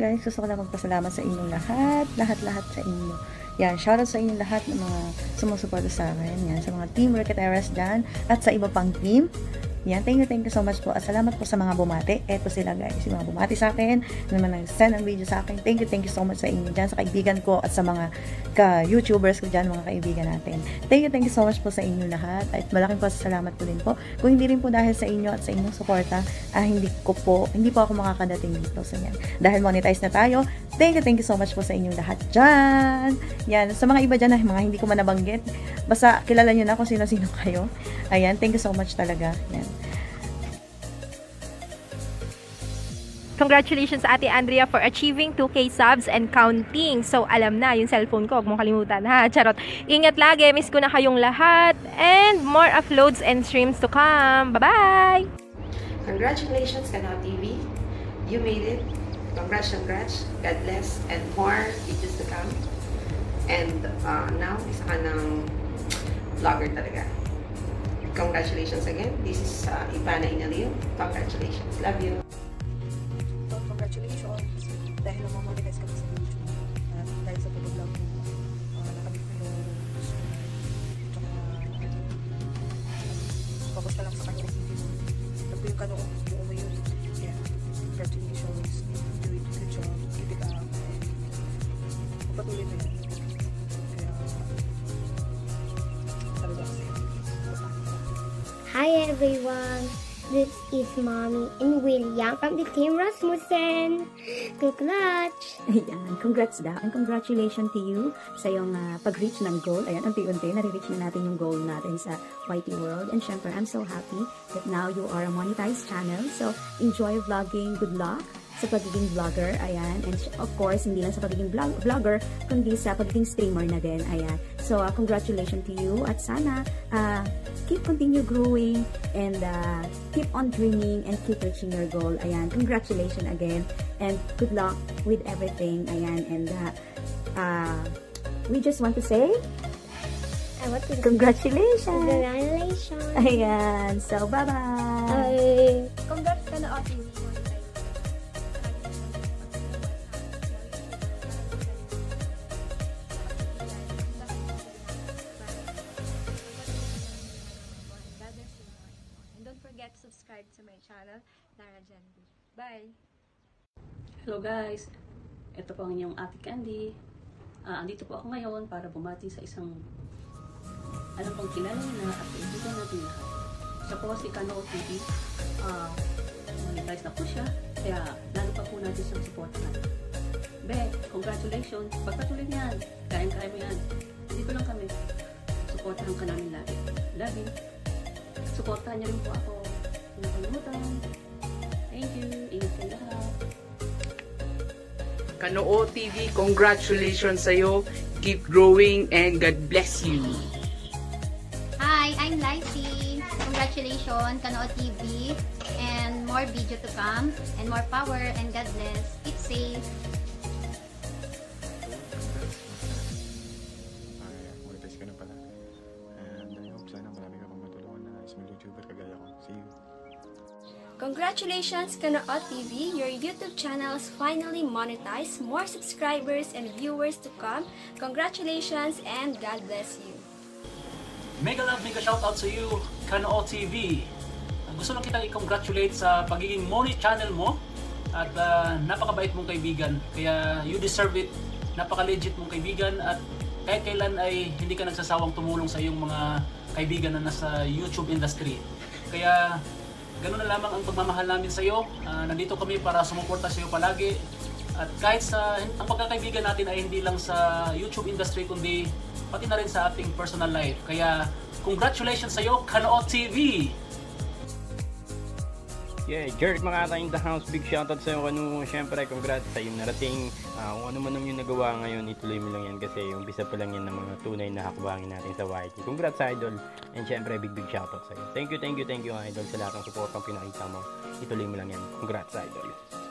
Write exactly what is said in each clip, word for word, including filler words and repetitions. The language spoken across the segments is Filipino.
guys, gusto ko lang magpasalamat sa inyong lahat, lahat-lahat sa inyo. Yan, shoutout sa inyong lahat ng mga sumusuporta sa akin. Yan, sa mga team Roqueteras dyan at sa iba pang team. Yan, thank you, thank you so much po. At salamat po sa mga bumati. Eto sila guys, yung mga bumati sa akin, naman nag-send ang video sa akin. Thank you, thank you so much sa inyo dyan, sa kaibigan ko at sa mga ka-YouTubers ko dyan, mga kaibigan natin. Thank you, thank you so much po sa inyo lahat. At malaking pasasalamat po din po. Kung hindi rin po dahil sa inyo at sa inyong suporta, ah, hindi ko po, hindi po ako makakadating dito sa yan. Dahil monetize na tayo, thank you, thank you so much po sa inyong lahat dyan. Yan, sa mga iba dyan na mga hindi ko man nabanggit, basta kilala nyo na kung sino-sino kayo. Ayan, thank you so much talaga. Yan. Congratulations Ate Andrea for achieving two K subs and counting. So, alam na, yung cellphone ko, huwag mong kalimutan ha. Charot. Ingat lagi, miss ko na kayong lahat. And more uploads and streams to come. Bye-bye! Congratulations Kanaw T V. You made it. Congrats, congrats. God bless. And more videos to come. And uh, now, isa ka ng vlogger talaga. Congratulations again. This is uh, Ivana Inalio. Congratulations. Love you. Congratulations dahil namamonetize kami sa YouTube at dahil sa pag-vlog mo uh, nakabit mo yung tsaka focus ka lang sa kanya kasi nagpo yung kanong buo mo yun. Yeah, congratulations, do it, good job, keep it up, patuloy mo yan. Kaya sabi ko sa'yo. Hi everyone! This is Mommy and William from the Team Rasmussen. Congrats! Ayan, congrats daw. And congratulations to you sa iyong uh, pag-reach ng goal. Ayan, unti-unti, nare-reach na natin yung goal natin sa Y T World. And syempre, I'm so happy that now you are a monetized channel. So, enjoy vlogging. Good luck sa pagiging vlogger. Ayan. And of course, hindi lang sa pagiging vlog vlogger, kundi sa pagiging streamer na din. Ayan. So, uh, congratulations to you. At sana, uh, keep continue growing and uh, keep on dreaming and keep reaching your goal. Ayan, congratulations again and good luck with everything. Ayan, and uh, uh, we just want to say I want to congratulations. Congratulations. Ayan, so bye-bye. Bye. Congrats ka na Ate. Subscribe to my channel, Lara Jandy. Bye! Hello guys! Ito po ang inyong Ate Candy. Uh, andito po ako ngayon para bumati sa isang alam pong kilala na at kaibigan natin lahat. Siya po si Kano T V. Uh, monetize na po siya. Kaya lalo pa po natin siyang support natin. Be, congratulations! Pagpatuloy niyan. Kayang-kaya mo yan. Dito lang kami. Supportahan ka namin lagi. Love you! Supportahan niyo rin po ako. Thank you. Ingat kayo lahat. Kanoo T V, congratulations sa'yo. Keep growing and God bless you. Hi, I'm Lifey. Congratulations, Kanoo T V. And more video to come. And more power and God bless. Keep safe. Monetize ka na pala. And I hope sana marami ka pang matulungan na small YouTuber kagaya ko. See you. Congratulations, Kanoo T V! Your YouTube channel is finally monetized. More subscribers and viewers to come. Congratulations and God bless you. Mega love, mega shoutout sa iyo, Kanoo T V. Gusto lang kitang i-congratulate sa pagiging money channel mo at uh, napakabait mong kaibigan. Kaya you deserve it. Napaka-legit mong kaibigan at kahit kailan ay hindi ka nagsasawang tumulong sa iyong mga kaibigan na nasa YouTube industry. Kaya ganoon na lamang ang pagmamahal namin sa iyo. Uh, nandito kami para sumuporta sa iyo palagi. At kahit sa ang pagkakaibigan natin ay hindi lang sa YouTube industry kundi pati na rin sa ating personal life. Kaya congratulations sa iyo, Kanoo T V. Yeah, Jerk mga in the house, big shoutout sa iyo Kanu. Syempre, congrats sa iyong narating. Uh, kung ano man yung nagawa ngayon, ituloy mo lang yan kasi umpisa pa lang yan ng mga tunay na hakbangin natin sa Y T. Congrats idol. And syempre, big big shoutout sa iyo. Thank you, thank you, thank you idol sa lahat ng support ang pinakita mo. Ituloy mo lang yan. Congrats idol.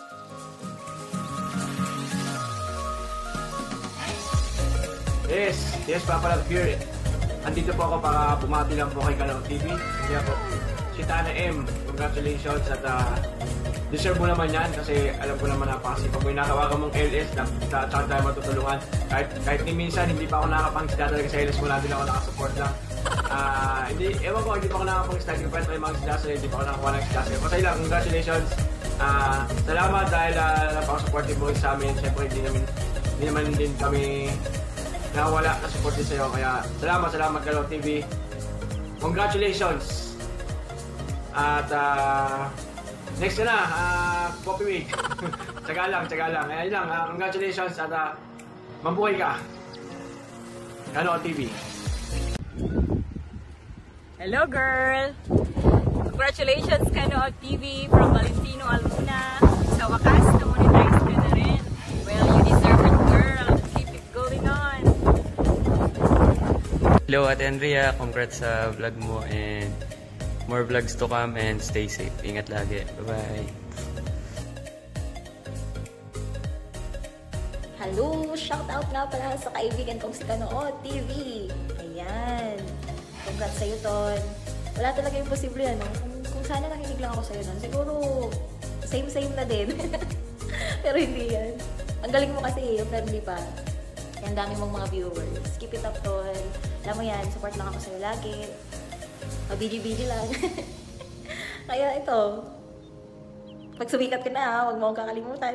Yes, yes Papa Love here. Andito po ako para bumati lang po kay Kanoo T V. Kaya po, si Tana M, congratulations at uh, deserve mo naman yan kasi alam ko naman napakasipag mo. Nakawagan mong L S, na tsaka tayo matutulungan. Kahit, kahit ni minsan, hindi pa ako nakapangisda talaga sa L S mo natin ako nakasupport lang. Uh, hindi, ewan ko, hindi pa ako nakapangisda. Hindi pa tayo mga isda sa'yo, hindi pa ako nakakuha ng isda sa'yo. Pasay lang, congratulations. Uh, salamat dahil uh, napaka-supportive mo sa amin. Siyempre, hindi naman, hindi naman din kami nawala na support din sa'yo. Kaya salamat, salamat Kanood T V. Congratulations! At uh, next na, uh, Coffee Week. Tsaga lang, tsaga lang. Ayan lang, uh, congratulations at uh, mabuhay ka. Kanood T V. Hello girl! Congratulations Kanood T V from Valentino Almuna. Sa wakas, na-monetize ka na rin. Well, you deserve it girl. Keep it going on. Hello Ate Andrea, congrats sa vlog mo and more vlogs to come and stay safe. Ingat lagi. Bye-bye. Hello! Shoutout nga pala sa kaibigan kong si Kanood T V. Ayan. Congrats sa'yo, Ton. Wala talaga yung posible, ano? Kung, kung sana nakinig lang ako sa'yo, Ton. Siguro, same-same na din. Pero hindi yan. Ang galing mo kasi, yung friendly pa. Kaya ang dami mong mga viewers. Keep it up, Ton. Alam mo yan, support lang ako sa'yo lagi. Mabidi-bidi lang. Kaya ito, pag sumikat ka na, huwag mo akong kakalimutan.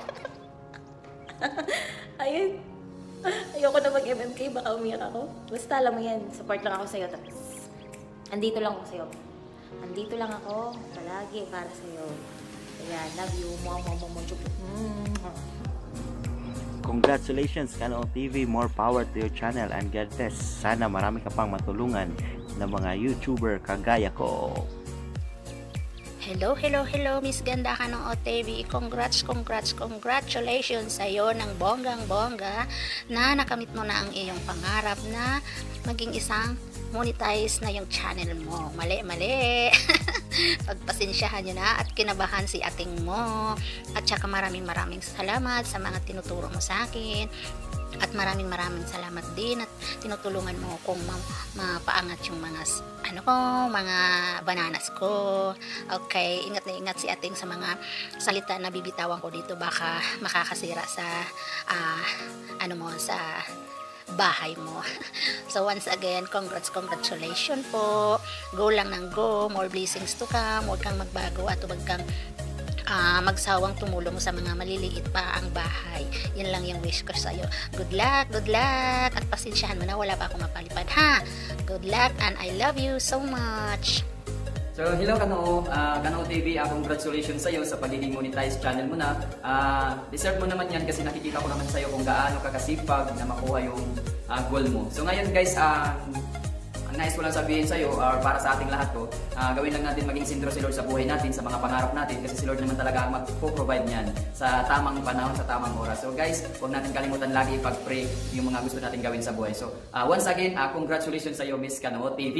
Ayun. Ayoko na mag-M M K, baka umiyak ako. Basta alam mo yan, support lang ako sa'yo. Tapos, andito lang ako sa'yo. Andito lang ako, palagi, para sa'yo. Kaya, love you. Mua, mua, mua, mua, mua. Congratulations Kanood T V, more power to your channel and God bless. Sana marami ka pang matulungan ng mga YouTuber kagaya ko. Hello, hello, hello Miss Ganda Kanood T V. Congrats, congrats, congratulations sa iyo ng bonggang-bongga na nakamit mo na ang iyong pangarap na maging isang monetize na yung channel mo. Mali, mali. Pagpasensyahan nyo na at kinabahan si ating mo. At saka maraming maraming salamat sa mga tinuturo mo sa akin. At maraming maraming salamat din at tinutulungan mo kung ma- mapaangat yung mga ano ko, mga bananas ko. Okay, ingat na ingat si ating sa mga salita na bibitawan ko dito, baka makakasira sa uh, ano mo, sa bahay mo. So once again, congrats, congratulations po. Go lang ng go, more blessings to come. Huwag kang magbago at huwag kang Uh, magsawang tumulong sa mga maliliit pa ang bahay. Yan lang yung wish ko sa'yo. Good luck, good luck. At pasensyahan mo na, wala pa akong mapalipad, ha? Good luck and I love you so much. So, hello Kano, uh, Kano T V, uh, congratulations sa'yo sa pagiging monetized channel mo na. Uh, deserve mo naman yan kasi nakikita ko naman sa'yo kung gaano kakasipag na makuha yung uh, goal mo. So ngayon guys, uh, ang nais ko lang sabihin sa'yo, or para sa ating lahat to, uh, gawin lang natin maging sentro si Lord sa buhay natin, sa mga pangarap natin, kasi si Lord naman talaga ang magpo-provide niyan sa tamang panahon, sa tamang oras. So guys, huwag natin kalimutan lagi pag-pray yung mga gusto natin gawin sa buhay. So uh, once again, uh, congratulations sa'yo Miss Kanood T V.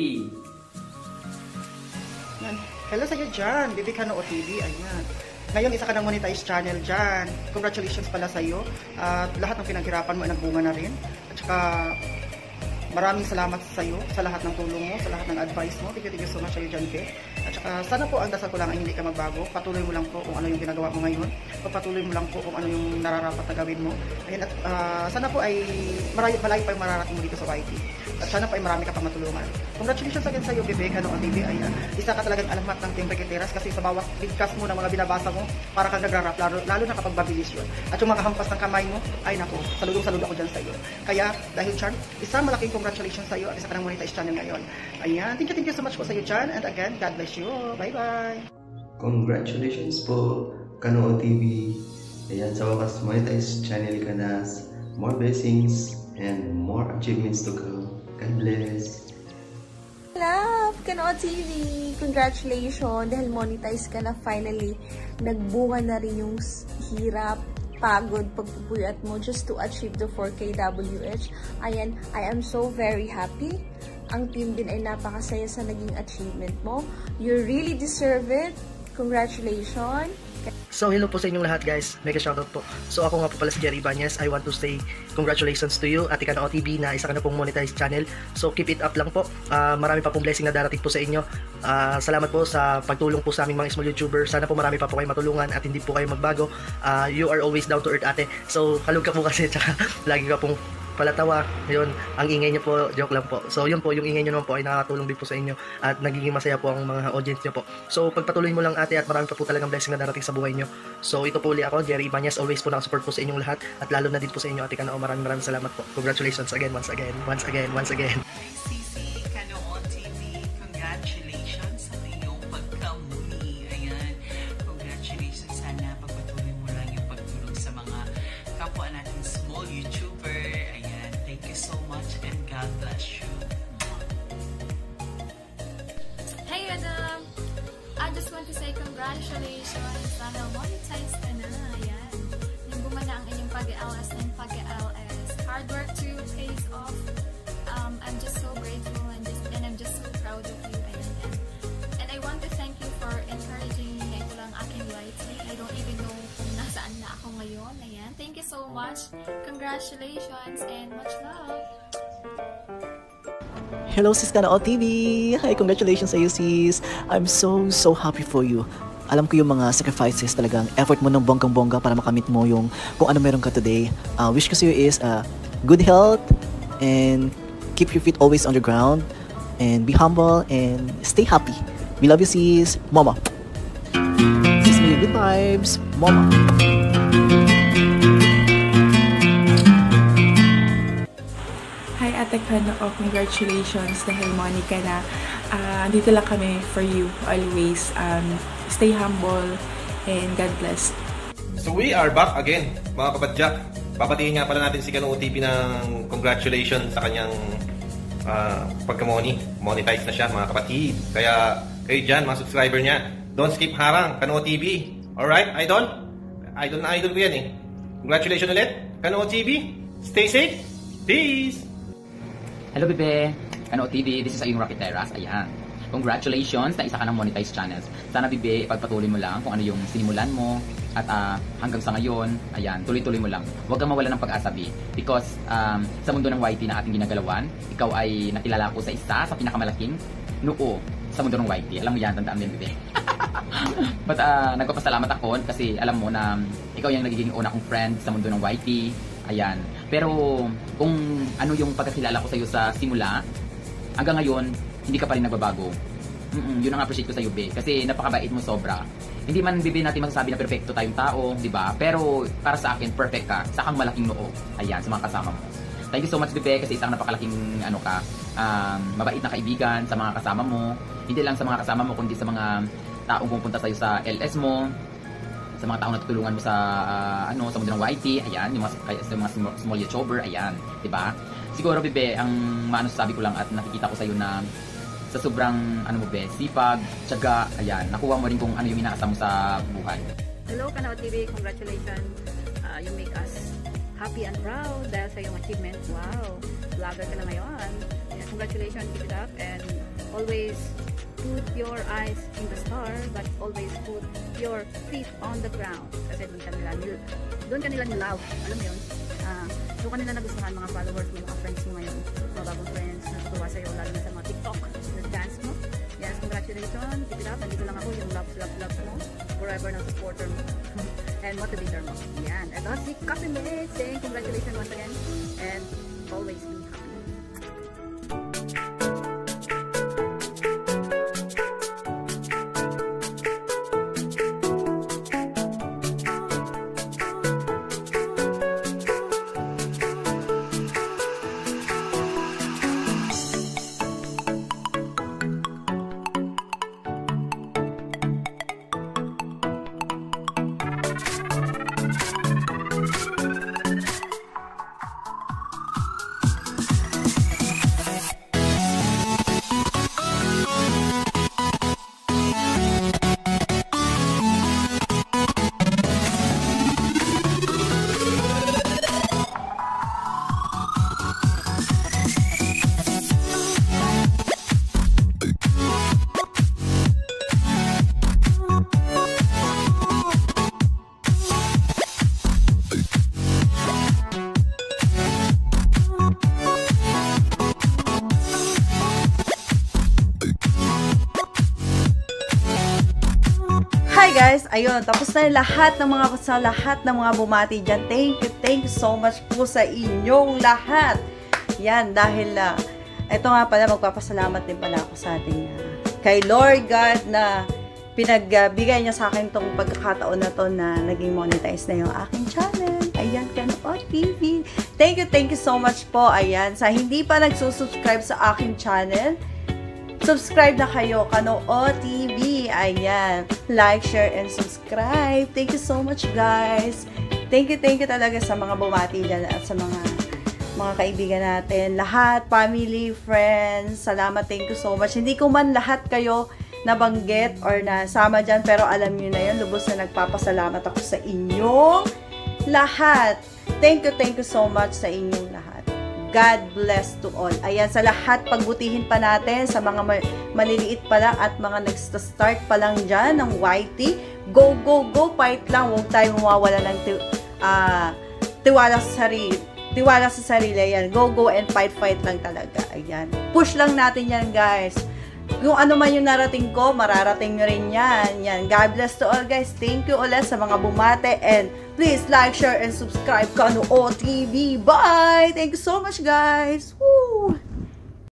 Hello sa'yo dyan, Baby Kanood T V, ayan. Ngayon, isa ka ng monetized channel dyan. Congratulations pala sa'yo. At uh, lahat ng pinaghirapan mo ay nagbunga na rin. At saka, maraming salamat sa iyo, sa lahat ng tulong mo, sa lahat ng advice mo. Thank you, thank you so much sa'yo dyan, Ke. At saka, sana po ang dasal ko lang ay hindi ka magbago. Patuloy mo lang po kung ano yung ginagawa mo ngayon. O patuloy mo lang po kung ano yung nararapat na gawin mo. Ayan, at uh, sana po ay malayo, malayo pa yung mararating mo dito sa Y T. At sana po ay marami ka pang matulungan. Congratulations again sa iyo, Bebe Kanood T V. Ayan, isa ka talagang alamat ng Team Requeteras kasi sa bawat bigkas mo ng mga binabasa mo, para kang nagrarap, lalo, lalo na kapag mabilis yun. At yung mga hampas ng kamay mo, ay nako, saludong-saludo ako dyan sa iyo. Kaya, dahil Char, isa malaking congratulations sa iyo at isa ka ng monetized channel ngayon. Ayan, thank you, thank you so much po sa iyo, Chan. And again, God bless you. Bye-bye. Congratulations po, Kanood T V. Ayan, sa wakas, monetized channel ka na. More blessings and more achievements to come. God bless. Love, Kanood T V. Congratulations dahil monetize ka na finally. Nagbunga na rin yung hirap, pagod, pagpupuyat mo just to achieve the four K W H. Ayan, I am so very happy. Ang team din ay napakasaya sa naging achievement mo. You really deserve it. Congratulations. So, hello po sa inyong lahat guys. Mega shoutout po. So, ako nga po pala si Jerry Ibanez. I want to say congratulations to you, Ate Kanao T V, na isa ka na pong monetized channel. So, keep it up lang po. Uh, marami pa pong blessing na darating po sa inyo. Uh, salamat po sa pagtulong po sa aming mga small YouTuber. Sana po marami pa po kayo matulungan at hindi po kayo magbago. Uh, you are always down to earth, ate. So, halog ka po kasi, tsaka lagi ka pong palatawa. Yun, ang ingay niyo po, joke lang po. So, yun po, yung ingay niyo naman po ay nakakatulong din po sa inyo at nagiging masaya po ang mga audience niyo po. So, pagpatuloy mo lang ate at marami pa po talagang blessing na darating sa buhay niyo. So, ito po uli ako, Jerry Ibanez. Always po nakasupport po sa inyong lahat at lalo na din po sa inyo, Ate Kanao. Maraming maraming salamat po. Congratulations again, once again, once again, once again. Sisi Kanao T V, congratulations sa iyong pagkamuli. Ayan, congratulations. Sana pagpatuloy mo lang yung pagtulong sa mga kapwa natin small YouTuber. Ayan, thank you so much and God bless you. Hey Adam! I just want to say congratulations. Sana monetize ka na. Ayan. Yung gumana ang inyong pag-L S and pag-L S. Hard work too pays off. Um, I'm just so grateful and, just, and I'm just so proud of you. Ayan. And, and I want to thank you for encouraging me. Ito lang aking lighting. I don't even know kung nasaan na ako ngayon. Ayan. Thank you so much. Congratulations and much love. Hello sis Kanao T V! Hi, congratulations sa iyo sis! I'm so so happy for you. Alam ko yung mga sacrifices talagang effort mo ng bonggang-bongga para makamit mo yung kung ano meron ka today. Uh, wish ko sa iyo is uh, good health and keep your feet always on the ground and be humble and stay happy. We love you sis! Mama! Sis me good vibes! Mama! Hi Ate Kanao, congratulations dahil money ka na. Uh, dito lang kami for you always. Um, stay humble and God bless. So we are back again, mga kapadyak. Papatiin nga pala natin si Kanao T V ng congratulations sa kanyang uh, pagka-money. Monetize na siya, mga kapatid. Kaya kayo dyan, mga subscriber niya, don't skip harang, Kanao T V. Alright, idol? Idol na idol ko yan eh. Congratulations ulit, Kanao T V. Stay safe. Peace! Hello bebe, Kanao T V, this is Ayung Rocky Terras. Ayan. Congratulations na isa ka ng monetized channels. Sana bebe, ipagpatuloy mo lang kung ano yung sinimulan mo at uh, hanggang sa ngayon, ayan, tuloy-tuloy mo lang. Huwag kang mawala ng pag-asa, B. Because um, sa mundo ng Y T na ating ginagalawan, ikaw ay nakilala ko sa isa sa pinakamalaking noo sa mundo ng Y T. Alam mo yan, tandaan din, bebe. But uh, nagpapasalamat ako kasi alam mo na ikaw yung nagiging una kong friend sa mundo ng Y T. Ayan. Pero kung ano yung pagkakilala ko sa iyo sa simula, hanggang ngayon, hindi ka pa rin nagbabago. Mm-mm, yun ang appreciate ko sa iyo, be. Kasi napakabait mo sobra. Hindi man, bebe, natin masasabi na perfecto tayong tao, di ba? Pero para sa akin, perfect ka. Sa kang malaking noo. Ayan, sa mga kasama mo. Thank you so much, bebe, kasi isang napakalaking, ano ka, um, mabait na kaibigan sa mga kasama mo. Hindi lang sa mga kasama mo, kundi sa mga taong pumunta sa iyo sa L S mo, sa mga taong natutulungan mo sa uh, ano sa mundo ng Y T, ayan, yung mga, sa mga small YouTuber, ayan, 'di ba? Siguro bebe, ang maano sabi ko lang at nakikita ko sa iyo na sa sobrang ano mo be, sipag, tiyaga, ayan, nakuha mo rin kung ano yung inaasam mo sa buhay. Hello Kanao T V, congratulations. Uh, you make us happy and proud dahil sa iyong achievement. Wow, vlogger ka na ngayon. Yeah, congratulations, keep it up and always put your eyes in the star but always put your feet on the ground kasi doon kanila doon kanila nilove, alam mo yun, uh, doon kanila nagustuhan mga followers mo, mga friends mo ngayon, mga bagong friends na natutuwa sa'yo lalo na sa mga TikTok na dance mo. Yes, congratulations, keep it up. Nandito lang ako yung love, love, love mo forever na supporter mo and motivator mo. Yan, ito si Coffee Mate saying congratulations once again and always be happy. guys, ayun, tapos na yung lahat ng mga, sa lahat ng mga bumati dyan. Thank you, thank you so much po sa inyong lahat. Yan, dahil, uh, ito nga pala, magpapasalamat din pala ako sa ating, uh, kay Lord God na pinagbigay niya sa akin tong pagkakataon na to na naging monetize na yung aking channel. Ayan, Kano T V. Thank you, thank you so much po. Ayan, sa hindi pa nagsusubscribe sa aking channel, subscribe na kayo, Kano T V. Ayan, like, share, and subscribe. Thank you so much, guys. Thank you, thank you talaga sa mga bumati dyan at sa mga mga kaibigan natin. Lahat, family, friends, salamat, thank you so much. Hindi ko man lahat kayo nabanggit or nasama dyan, pero alam nyo na yun, lubos na nagpapasalamat ako sa inyong lahat. Thank you, thank you so much sa inyong lahat. God bless to all. Ayan, sa lahat, pagbutihin pa natin, sa mga maliliit pa lang at mga nag-start pa lang dyan ng Y T, go, go, go, fight lang. Huwag tayo mawawala ng ti uh, tiwala sa sarili. Tiwala sa sarili, yan. Go, go, and fight, fight lang talaga. Ayan. Push lang natin yan, guys. Yung ano man yung narating ko, mararating nyo rin yan. Yan. God bless to all, guys. Thank you ulit sa mga bumate. And please like, share, and subscribe. Kano T V. Bye! Thank you so much, guys. Woo!